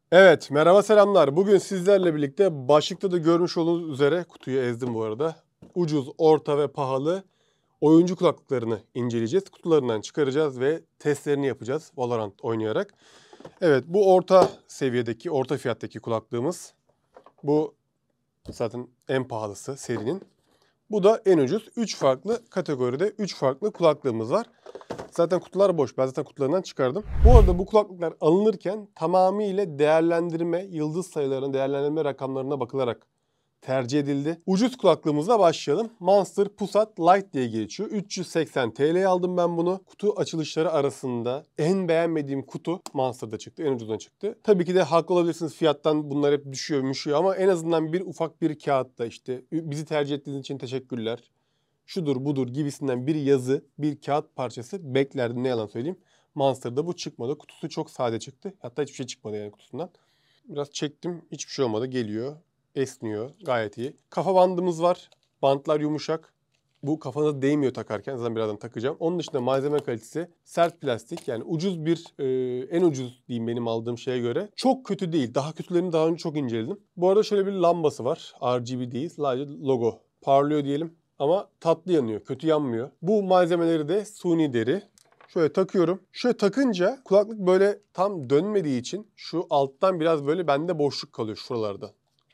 Evet, merhaba selamlar. Bugün sizlerle birlikte başlıkta da görmüş olduğunuz üzere kutuyu ezdim bu arada. Ucuz, orta ve pahalı oyuncu kulaklıklarını inceleyeceğiz. Kutularından çıkaracağız ve testlerini yapacağız Valorant oynayarak. Evet, bu orta seviyedeki, orta fiyattaki kulaklığımız. Bu zaten en pahalısı serinin. Bu da en ucuz. 3 farklı kategoride 3 farklı kulaklığımız var. Zaten kutular boş. Ben zaten kutularından çıkardım. Bu arada bu kulaklıklar alınırken tamamıyla değerlendirme, yıldız sayılarına, değerlendirme rakamlarına bakılarak tercih edildi. Ucuz kulaklığımızla başlayalım. Monster Pusat Lite diye geçiyor. 380 TL'ye aldım ben bunu. Kutu açılışları arasında en beğenmediğim kutu Monster'da çıktı. En ucuzdan çıktı. Tabii ki de haklı olabilirsiniz, fiyattan bunlar hep düşüyor ama en azından bir ufak bir kağıtta işte bizi tercih ettiğiniz için teşekkürler, şudur budur gibisinden bir yazı, bir kağıt parçası beklerdim, ne yalan söyleyeyim. Monster'da bu çıkmadı. Kutusu çok sade çıktı. Hatta hiçbir şey çıkmadı yani kutusundan. Biraz çektim. Hiçbir şey olmadı. Geliyor. Esniyor. Gayet iyi. Kafa bandımız var. Bantlar yumuşak. Bu kafanıza değmiyor takarken. Zaten birazdan takacağım. Onun dışında malzeme kalitesi sert plastik. Yani ucuz bir, en ucuz diyeyim benim aldığım şeye göre. Çok kötü değil. Daha kötülerini daha önce çok inceledim. Bu arada şöyle bir lambası var. RGB değil. Sadece logo. Parlıyor diyelim. Ama tatlı yanıyor. Kötü yanmıyor. Bu malzemeleri de suni deri. Şöyle takıyorum. Şöyle takınca kulaklık böyle tam dönmediği için şu alttan biraz böyle bende boşluk kalıyor şuralarda.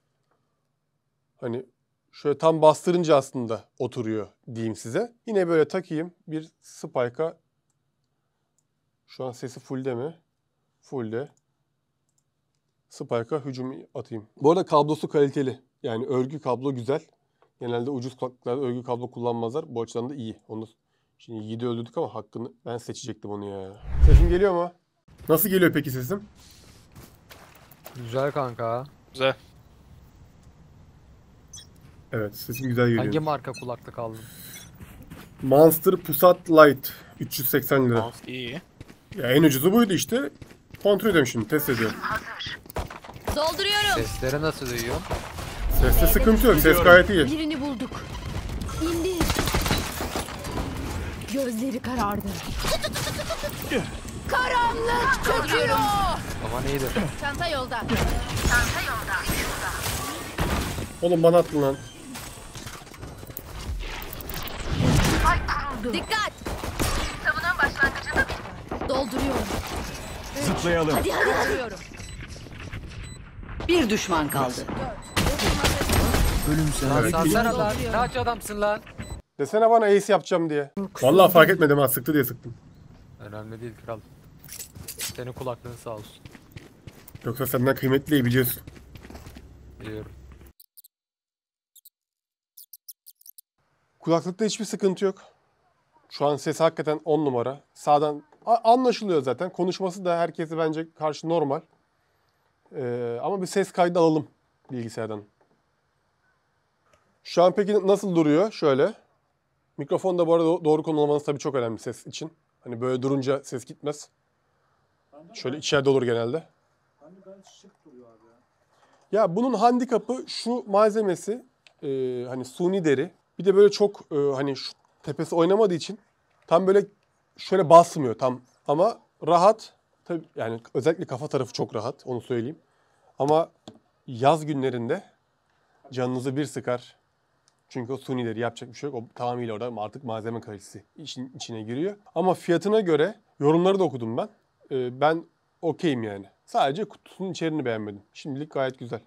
Hani şöyle tam bastırınca aslında oturuyor diyeyim size. Yine böyle takayım. Bir spike'a. Şu an sesi fullde mi? Fullde. Spike'a hücum atayım. Bu arada kablosu kaliteli. Yani örgü kablo güzel. Genelde ucuz kulaklıklarda örgü kablo kullanmazlar. Bu açıdan da iyi. Onu şimdi Yiğit'i öldürdük ama hakkını ben seçecektim onu ya. Sesim geliyor mu? Nasıl geliyor peki sesim? Güzel kanka. Güzel. Evet, sesim güzel geliyor. Hangi marka kulaklık aldın? Monster Pusat Lite 380 lira. Mouse iyi. Ya en ucuzu buydu işte. Kontrol ediyorum şimdi, test ediyorum. Dolduruyorum. Sesleri nasıl duyuyor? Seste sıkıntı yok, ses gayet iyi. Birini bulduk. İndir. Gözleri karardı. Karanlık çöküyor. Aman iyidir. Çanta yolda. Oğlum bana attın lan. Dikkat. Savunan başlangıcında dolduruyorum. Zıplayalım. Hadi dolduruyorum. Bir düşman kaldı. Lan sarsana lan. Kaç adamsın lan? Desene bana ace yapacağım diye. Vallahi fark etmedim ha, sıktı diye sıktım. Önemli değil kral. Senin kulaklığın sağ olsun. Yoksa senden kıymetli biliyorsun. Biliyorum. Kulaklıkta hiçbir sıkıntı yok. Şu an ses hakikaten 10 numara. Sağdan anlaşılıyor zaten. Konuşması da herkese bence karşı normal. Ama bir ses kaydı alalım bilgisayardan. Şu an peki nasıl duruyor? Şöyle. Mikrofon da bu arada doğru konumlamanız tabii çok önemli ses için. Hani böyle durunca ses gitmez. Şöyle içeride olur genelde. Ya bunun handikapı şu malzemesi, hani suni deri. Bir de böyle çok hani şu tepesi oynamadığı için tam böyle şöyle basmıyor tam. Ama rahat. Tabii yani özellikle kafa tarafı çok rahat, onu söyleyeyim. Ama yaz günlerinde canınızı bir sıkar. Çünkü o sunileri yapacak bir şey yok. O tamamıyla orada artık malzeme kalitesi işin içine giriyor. Ama fiyatına göre yorumları da okudum ben. Ben okeyim yani. Sadece kutusunun içeriğini beğenmedim. Şimdilik gayet güzel.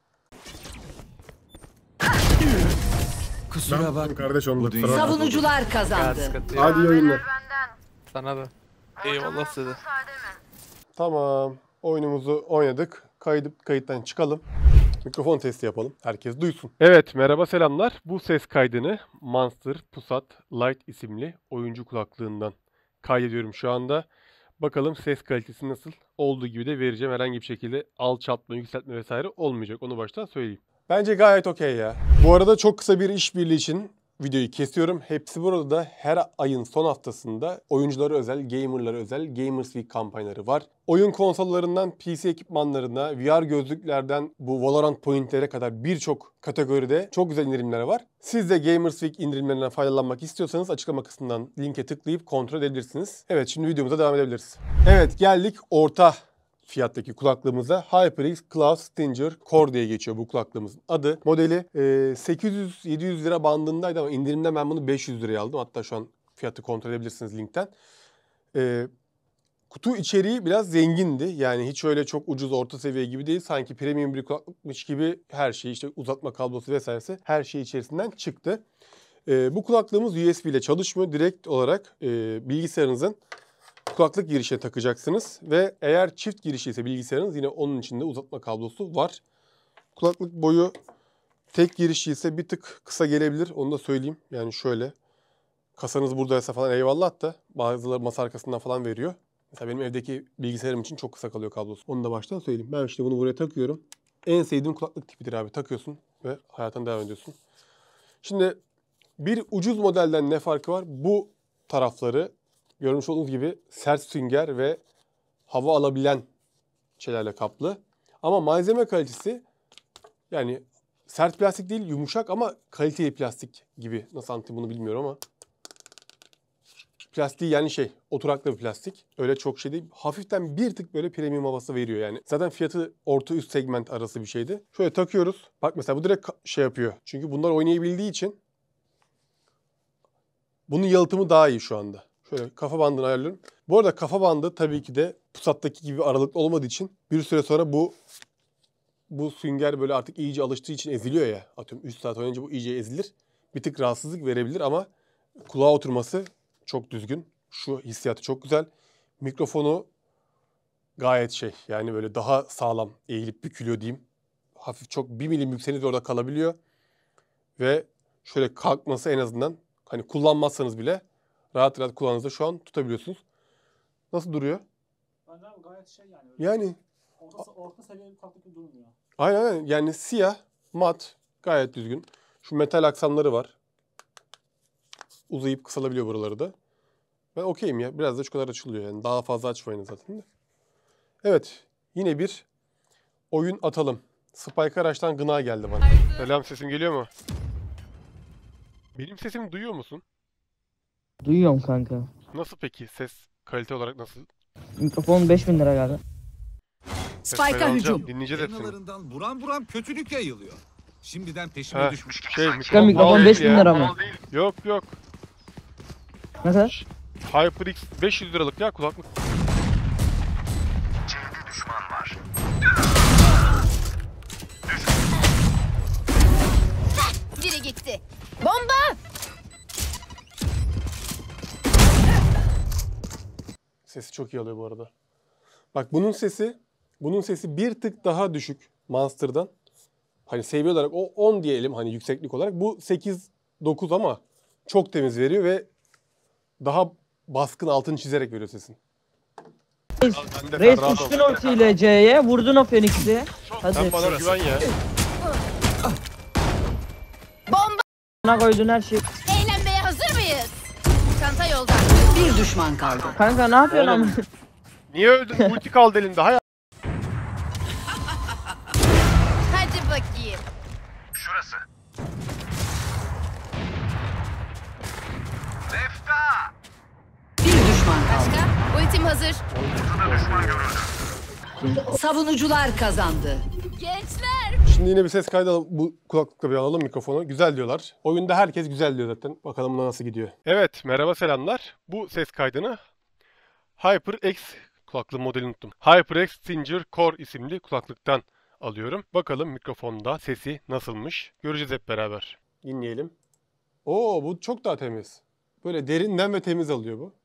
Kusura bak. Kardeş onu da Savunucular Ya kazandı. sıkıntı yok. Hadi yayınlar. Sana da. Eyvallah size. Tamam. Oyunumuzu oynadık. Kayıttan çıkalım. Mikrofon testi yapalım. Herkes duysun. Evet, merhaba selamlar. Bu ses kaydını Monster Pusat Lite isimli oyuncu kulaklığından kaydediyorum şu anda. Bakalım ses kalitesi nasıl? Olduğu gibi de vereceğim. Herhangi bir şekilde alçaltma, yükseltme vesaire olmayacak. Onu baştan söyleyeyim. Bence gayet okey ya. Bu arada çok kısa bir işbirliği için videoyu kesiyorum. Hepsi burada her ayın son haftasında oyunculara özel, gamerlara özel Gamers Week kampanyaları var. Oyun konsollarından PC ekipmanlarına, VR gözlüklerden bu Valorant Point'lere kadar birçok kategoride çok güzel indirimler var. Siz de Gamers Week indirimlerinden faydalanmak istiyorsanız açıklama kısmından linke tıklayıp kontrol edebilirsiniz. Evet, şimdi videomuza devam edebiliriz. Evet, geldik orta fiyattaki kulaklığımıza HyperX Cloud Stinger Core diye geçiyor bu kulaklığımızın adı. Modeli 800-700 lira bandındaydı ama indirimden ben bunu 500 liraya aldım. Hatta şu an fiyatı kontrol edebilirsiniz linkten. Kutu içeriği biraz zengindi. Yani hiç öyle çok ucuz orta seviye gibi değil. Sanki premium bir kulaklıkmış gibi her şey, işte uzatma kablosu vesairesi her şey içerisinden çıktı. Bu kulaklığımız USB ile çalışmıyor. Direkt olarak bilgisayarınızın kulaklık girişine takacaksınız. Ve eğer çift girişi ise bilgisayarınız, yine onun içinde uzatma kablosu var. Kulaklık boyu tek girişi ise bir tık kısa gelebilir. Onu da söyleyeyim. Yani şöyle. Kasanız buradaysa falan eyvallah da bazıları masa arkasından falan veriyor. Mesela benim evdeki bilgisayarım için çok kısa kalıyor kablosu. Onu da baştan söyleyeyim. Ben işte bunu buraya takıyorum. En sevdiğim kulaklık tipidir abi. Takıyorsun ve hayatına devam ediyorsun. Şimdi bir ucuz modelden ne farkı var? Bu tarafları görmüş olduğunuz gibi sert sünger ve hava alabilen şeylerle kaplı. Ama malzeme kalitesi yani sert plastik değil, yumuşak ama kaliteli plastik gibi. Nasıl anlatayım bunu bilmiyorum ama. Plastiği yani oturaklı bir plastik. Öyle çok şey değil. Hafiften bir tık böyle premium havası veriyor yani. Zaten fiyatı orta üst segment arası bir şeydi. Şöyle takıyoruz. Bak mesela bu direkt yapıyor. Çünkü bunlar oynayabildiği için bunun yalıtımı daha iyi şu anda. Şöyle kafa bandını ayarlıyorum. Bu arada kafa bandı tabii ki de pusattaki gibi aralıklı olmadığı için bir süre sonra bu sünger böyle artık iyice alıştığı için eziliyor ya. Atıyorum 3 saat oynayınca bu iyice ezilir. Bir tık rahatsızlık verebilir ama kulağa oturması çok düzgün. Şu hissiyatı çok güzel. Mikrofonu gayet yani böyle daha sağlam eğilip bükülüyor diyeyim. Hafif çok 1 milim yükselince orada kalabiliyor. Ve şöyle kalkması en azından hani kullanmazsanız bile rahat rahat kulağınızda şu an tutabiliyorsunuz. Nasıl duruyor? Bence abi gayet yani. Yani Orta seviye bir kulaklık gibi durmuyor. aynen yani siyah, mat, gayet düzgün. Şu metal aksamları var. Uzayıp kısalabiliyor buraları da. Ben okeyim ya. Biraz da şu kadar açılıyor yani. Daha fazla açmayın zaten de. Evet. Yine bir oyun atalım. Spike Araç'tan gına geldi bana. Selam, sesim geliyor mu? Benim sesimi duyuyor musun? Duyuyorum kanka. Nasıl peki? Ses kalite olarak nasıl? Mikrofon 5000 lira galiba. Ses ben Spike'a alacağım. hücum. Dinleyeceğiz hepsini. Yayınlarından buram buram kötülük yayılıyor. Şimdiden peşime Ha, düşmüş. Mikrofon mal 5000 değil ya. lira mı? Yok. Ne kadar? HyperX 500 liralık ya kulaklık. Biri gitti. Bomba! Sesi çok iyi alıyor bu arada. Bak bunun sesi bir tık daha düşük Monster'dan. Hani seviye olarak o 10 diyelim hani yükseklik olarak. Bu 8-9 ama çok temiz veriyor ve daha baskın altını çizerek veriyor sesin. Reis uçtun ultiyle C'ye, vurdun o Phoenix'i. Hadi. Sen bana güven ya. Bomba! Bana koydun her şey. Eğlenmeye hazır mıyız? Çanta yolda. Bir düşman kaldı. Kanka ne yapıyorsun Oğlum. ama? Niye öldün? Ulti kaldı elinde. Hay Hadi bakayım. Bir düşman kaldı. Başka? Ultim hazır. Savunucular kazandı. Gençler! Şimdi yine bir ses kaydı alalım. Bu kulaklıkla bir alalım mikrofonu. Güzel diyorlar. Oyunda herkes güzel diyor zaten. Bakalım buna nasıl gidiyor. Evet, merhaba selamlar. Bu ses kaydını HyperX kulaklığı modelini unuttum. HyperX Stinger Core isimli kulaklıktan alıyorum. Bakalım mikrofonda sesi nasılmış. Göreceğiz hep beraber. Dinleyelim. Oo, bu çok daha temiz. Böyle derinden ve temiz alıyor bu.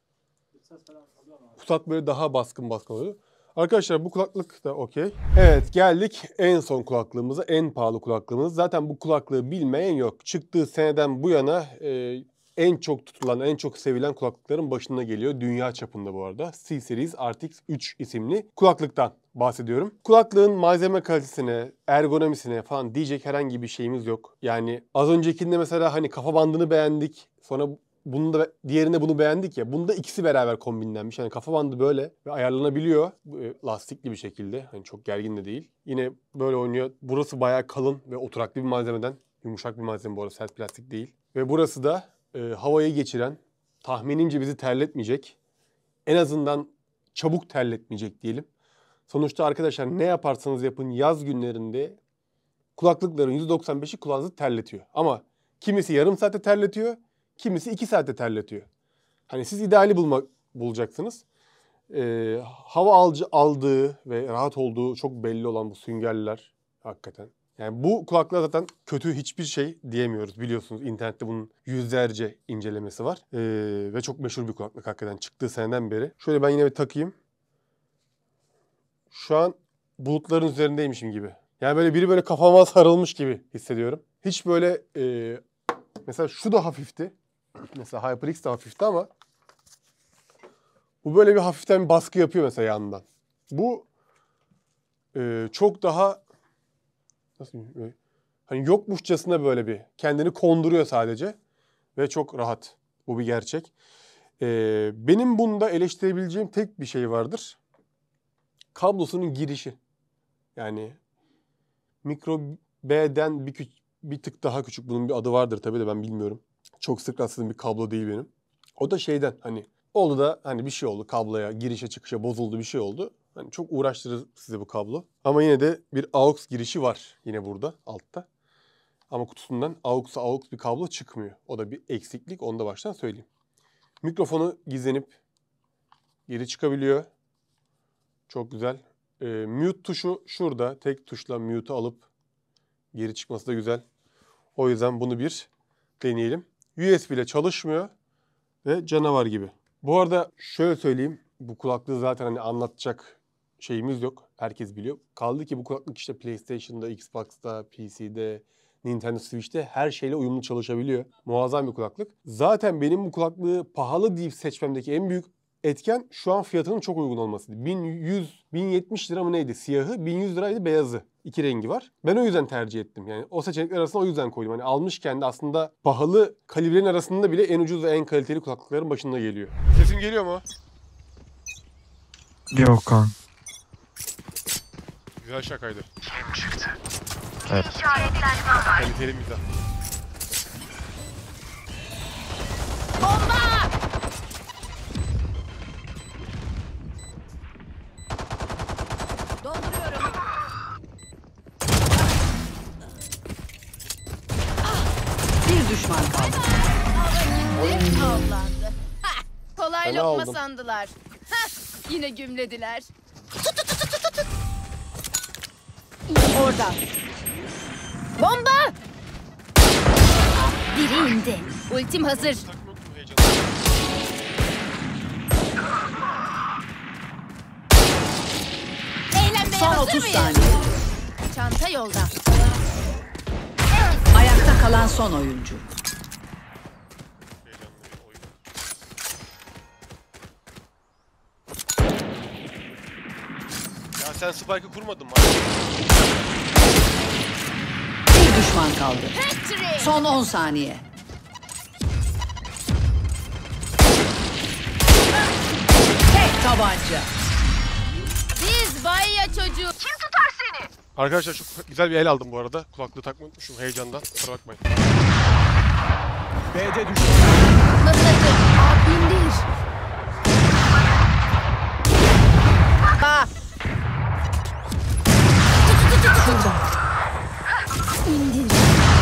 Pusat böyle daha baskın oluyor. Arkadaşlar bu kulaklık da okey. Evet, geldik en son kulaklığımıza, en pahalı kulaklığımız. Zaten bu kulaklığı bilmeyen yok. Çıktığı seneden bu yana en çok tutulan, en çok sevilen kulaklıkların başında geliyor. Dünya çapında bu arada. C-Series RTX 3 isimli kulaklıktan bahsediyorum. Kulaklığın malzeme kalitesine, ergonomisine falan diyecek herhangi bir şeyimiz yok. Yani az öncekinde mesela hani kafa bandını beğendik. Sonra bunu da diğerinde bunu beğendik ya. Bunda ikisi beraber kombinlenmiş. Yani kafa bandı böyle ve ayarlanabiliyor. Lastikli bir şekilde. Hani çok gergin de değil. Yine böyle oynuyor. Burası bayağı kalın ve oturaklı bir malzemeden. Yumuşak bir malzeme bu arada. Sert plastik değil. Ve burası da havayı geçiren, tahminimce bizi terletmeyecek. En azından çabuk terletmeyecek diyelim. Sonuçta arkadaşlar ne yaparsanız yapın yaz günlerinde kulaklıkların %95'i kulağınızı terletiyor. Ama kimisi yarım saatte terletiyor, kimisi 2 saatte terletiyor. Hani siz ideali bulacaksınız. Hava aldığı ve rahat olduğu çok belli olan bu süngerler hakikaten. Yani bu kulaklığa zaten kötü hiçbir şey diyemiyoruz biliyorsunuz. İnternette bunun yüzlerce incelemesi var. Ve çok meşhur bir kulaklık hakikaten çıktığı seneden beri. Şöyle ben yine bir takayım. Şu an bulutların üzerindeymişim gibi. Yani böyle biri böyle kafama sarılmış gibi hissediyorum. Hiç böyle mesela şu da hafifti. Mesela HyperX de hafifti ama bu böyle bir hafiften bir baskı yapıyor mesela yandan. Bu çok daha nasıl diyeyim, hani yokmuşçasına böyle bir kendini konduruyor sadece ve çok rahat. Bu bir gerçek. Benim bunda eleştirebileceğim tek bir şey vardır. Kablosunun girişi. Yani Micro B'den bir tık daha küçük. Bunun bir adı vardır tabii de ben bilmiyorum. Çok sık rastladığım bir kablo değil benim. O da şeyden hani oldu da hani bir şey oldu kabloya, girişe çıkışa bozuldu bir şey oldu. Hani çok uğraştırır size bu kablo. Ama yine de bir AUX girişi var yine burada altta. Ama kutusundan AUX bir kablo çıkmıyor. O da bir eksiklik, onu da baştan söyleyeyim. Mikrofonu gizlenip geri çıkabiliyor. Çok güzel. Mute tuşu şurada. Tek tuşla mute'u alıp geri çıkması da güzel. O yüzden bunu bir deneyelim. USB ile çalışmıyor ve canavar gibi. Bu arada şöyle söyleyeyim. Bu kulaklığı zaten hani anlatacak şeyimiz yok. Herkes biliyor. Kaldı ki bu kulaklık işte PlayStation'da, Xbox'ta, PC'de, Nintendo Switch'te her şeyle uyumlu çalışabiliyor. Muazzam bir kulaklık. Zaten benim bu kulaklığı pahalı deyip seçmemdeki en büyük etken şu an fiyatının çok uygun olmasıydı. 1070 lira mı neydi siyahı, 1100 liraydı beyazı. 2 rengi var. Ben o yüzden tercih ettim. Yani o seçenekler arasında o yüzden koydum. Hani almışken de aslında pahalı kalibrenin arasında bile en ucuz ve en kaliteli kulaklıkların başında geliyor. Sesim geliyor mu? Yok kan. Güzel şakaydı. Evet. Kaliteli mizah. Dolduruyorum. Bir düşman kaldı. Avlandı. Hah, kolay Fena lokma oldum. sandılar. Hah, yine gümlediler. Orada. Bomba! Biri indi. Ultim hazır. Eğlenmeye Son hazır 30 mıyız? saniye. Çanta yolda. Ayakta kalan son oyuncu. Ya sen Spike'ı kurmadın mı? Bir düşman kaldı. Hattrick! Son 10 saniye. Tek tabanca. Biz Bayya çocuğu. Kim tutar seni? Arkadaşlar çok güzel bir el aldım bu arada. Kulaklığı takmayı unutmuşum heyecandan. Kusura bakmayın. B'de düştü. Mıhladı. İndir. Aa. Şurada. İndir.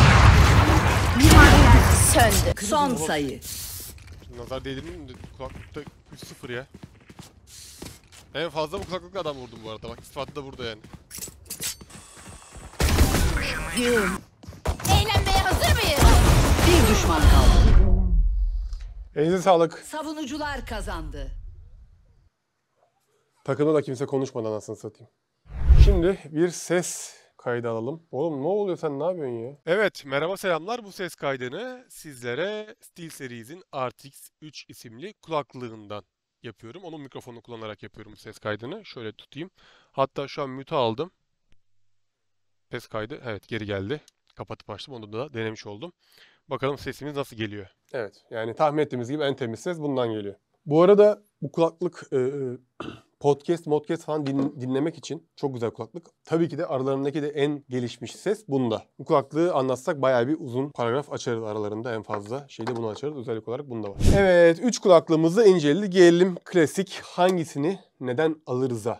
Söndü. Son sayı. Nazar değdirmeyeyim de kulaklıkta 3-0 ya. En fazla bu kulaklıkla adam vurdum bu arada. Bak ispatı da burada yani. Eğlenmeye hazır mıyız? Bir düşman kaldı. Elinize sağlık. Savunucular kazandı. Takımda da kimse konuşmadan anasını satayım. Şimdi bir ses kaydı alalım. Oğlum ne oluyor sen ne yapıyorsun ya? Evet merhaba selamlar. Bu ses kaydını sizlere SteelSeries'in RTX 3 isimli kulaklığından yapıyorum. Onun mikrofonunu kullanarak yapıyorum bu ses kaydını. Şöyle tutayım. Hatta şu an mute aldım. Ses kaydı evet geri geldi. Kapatıp açtım onu da denemiş oldum. Bakalım sesimiz nasıl geliyor. Evet yani tahmin ettiğimiz gibi en temiz ses bundan geliyor. Bu arada bu kulaklık podcast falan dinlemek için çok güzel kulaklık. Tabii ki de aralarındaki de en gelişmiş ses bunda. Bu kulaklığı anlatsak bayağı bir uzun paragraf açarız aralarında en fazla. Şeyde bunu açarız. Özellik olarak bunda var. Evet 3 kulaklığımızı inceledik. Gelelim klasik hangisini neden alırız'a.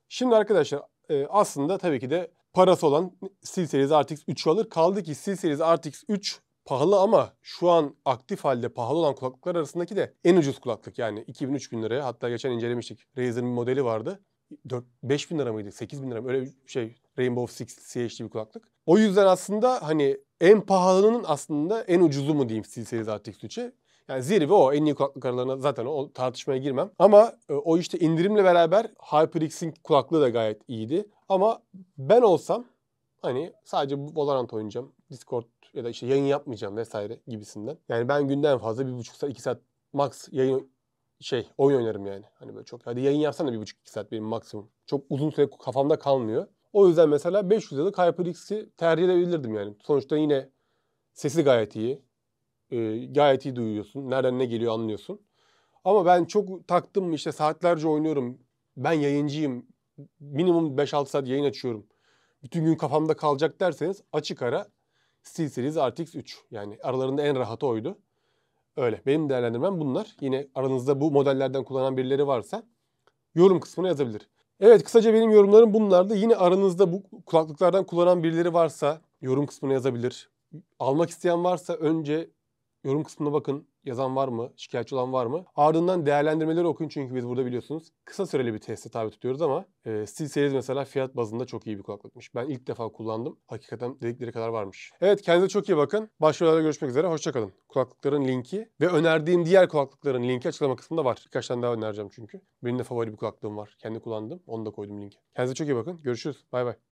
Şimdi arkadaşlar aslında tabii ki de parası olan SteelSeries RTX 3'ü alır. Kaldı ki SteelSeries RTX 3 pahalı ama şu an aktif halde pahalı olan kulaklıklar arasındaki de en ucuz kulaklık. Yani 2000-3000 liraya, hatta geçen incelemiştik. Razer'ın bir modeli vardı. 5.000 lira mıydı? 8.000 lira mı? Öyle bir şey. Rainbow Six CHD bir kulaklık. O yüzden aslında hani en pahalının aslında en ucuzu mu diyeyim SteelSeries RTX 3'e. Yani zirve o. En iyi kulaklık aralarına zaten o tartışmaya girmem. Ama o işte indirimle beraber HyperX'in kulaklığı da gayet iyiydi. Ama ben olsam hani sadece Valorant oynayacağım. Discord ya da işte yayın yapmayacağım vesaire gibisinden. Yani ben günde en fazla 1,5 saat 2 saat max yayın oyun oynarım yani. Hani böyle çok. Hadi yayın yapsam da 1,5-2 saat benim maksimum. Çok uzun süre kafamda kalmıyor. O yüzden mesela 500 liralık HyperX'i tercih edebilirdim yani. Sonuçta yine sesi gayet iyi. Gayet iyi duyuyorsun. Nereden ne geliyor anlıyorsun. Ama ben çok taktım işte saatlerce oynuyorum. Ben yayıncıyım. Minimum 5-6 saat yayın açıyorum. Bütün gün kafamda kalacak derseniz açık ara SteelSeries RTX 3. Yani aralarında en rahatı oydu. Öyle. Benim değerlendirmem bunlar. Yine aranızda bu modellerden kullanan birileri varsa yorum kısmına yazabilir. Evet, kısaca benim yorumlarım bunlardı. Yine aranızda bu kulaklıklardan kullanan birileri varsa yorum kısmına yazabilir. Almak isteyen varsa önce yorum kısmına bakın. Yazan var mı? Şikayetçi olan var mı? Ardından değerlendirmeleri okuyun çünkü biz burada biliyorsunuz kısa süreli bir teste tabi tutuyoruz ama SteelSeries mesela fiyat bazında çok iyi bir kulaklıkmış. Ben ilk defa kullandım. Hakikaten dedikleri kadar varmış. Evet, kendinize çok iyi bakın. Başka videolarda görüşmek üzere. Hoşçakalın. Kulaklıkların linki ve önerdiğim diğer kulaklıkların linki açıklama kısmında var. Birkaç tane daha önereceğim çünkü. Benim de favori bir kulaklığım var. Kendi kullandığım. Onu da koydum linki. Kendinize çok iyi bakın. Görüşürüz. Bay bay.